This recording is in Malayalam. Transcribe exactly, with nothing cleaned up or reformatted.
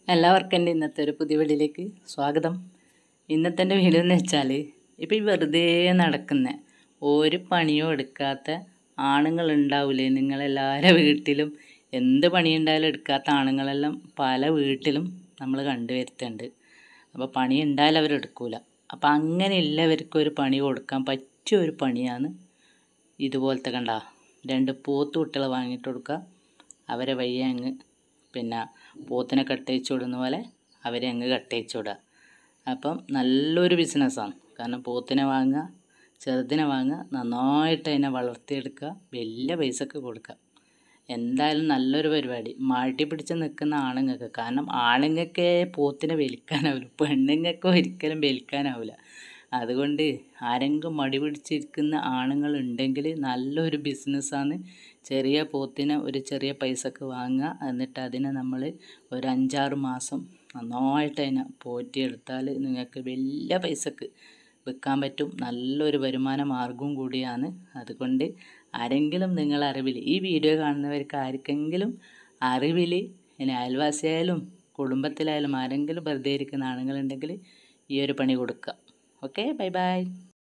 എല്ലാവർക്കും എൻ്റെ ഇന്നത്തെ ഒരു പുതിയ വീഡിയോയിലേക്ക് സ്വാഗതം. ഇന്നത്തെ എൻ്റെ വീഡിയോ എന്ന് വെച്ചാൽ ഇപ്പോൾ ഈ വെറുതെ നടക്കുന്ന ഒരു പണിയോ എടുക്കാത്ത ആണുങ്ങൾ ഉണ്ടാവില്ലേ? നിങ്ങളെല്ലാവരുടെ വീട്ടിലും എന്ത് പണിയുണ്ടായാലും എടുക്കാത്ത ആണുങ്ങളെല്ലാം പല വീട്ടിലും നമ്മൾ കണ്ടുവരുത്തുന്നുണ്ട്. അപ്പോൾ പണി ഉണ്ടായാലും അവരെടുക്കൂല. അപ്പോൾ അങ്ങനെയുള്ളവർക്കൊരു പണി കൊടുക്കാൻ പറ്റിയ ഒരു പണിയാണ് ഇതുപോലത്തെ. കണ്ട രണ്ട് പോത്ത് കുട്ടികളെ വാങ്ങിയിട്ട് കൊടുക്കുക. അവരെ വയ്യ അങ്ങ് പിന്നെ പോത്തിനെ കട്ടയിച്ചു വിടുന്ന പോലെ അവരെ അങ്ങ് കട്ടയിച്ചു വിടുക. അപ്പം നല്ലൊരു ബിസിനസ്സാണ്. കാരണം പോത്തിനെ വാങ്ങുക, ചെറുതിനെ വാങ്ങുക, നന്നായിട്ട് അതിനെ വളർത്തിയെടുക്കുക, വലിയ പൈസക്ക് കൊടുക്കുക. എന്തായാലും നല്ലൊരു പരിപാടി. മാട്ടി പിടിച്ച് നിൽക്കുന്ന ആണുങ്ങൾക്ക്, കാരണം ആണുങ്ങൾക്കേ പോത്തിനെ വലിക്കാനാവില്ല, പെണ്ണുങ്ങൾക്ക് ഒരിക്കലും വലിക്കാനാവില്ല. അതുകൊണ്ട് ആരെങ്കിലും മടി പിടിച്ചിരിക്കുന്ന ആണുങ്ങളുണ്ടെങ്കിൽ നല്ലൊരു ബിസിനസ്സാണ്. ചെറിയ പോത്തിനെ ഒരു ചെറിയ പൈസക്ക് വാങ്ങുക, എന്നിട്ട് അതിനെ നമ്മൾ ഒരു അഞ്ചാറ് മാസം നന്നായിട്ട് അതിനെ പോറ്റിയെടുത്താൽ നിങ്ങൾക്ക് വലിയ പൈസക്ക് വിൽക്കാൻ പറ്റും. നല്ലൊരു വരുമാന മാർഗവും കൂടിയാണ്. അതുകൊണ്ട് ആരെങ്കിലും നിങ്ങളെ അറിവിൽ, ഈ വീഡിയോ കാണുന്നവർക്ക് ആർക്കെങ്കിലും അറിവിൽ, ഇനി അയൽവാസിയായാലും കുടുംബത്തിലായാലും ആരെങ്കിലും വെറുതെ ഇരിക്കുന്ന ആണുങ്ങളുണ്ടെങ്കിൽ ഈ ഒരു പണി കൊടുക്കുക. Okay, bye by.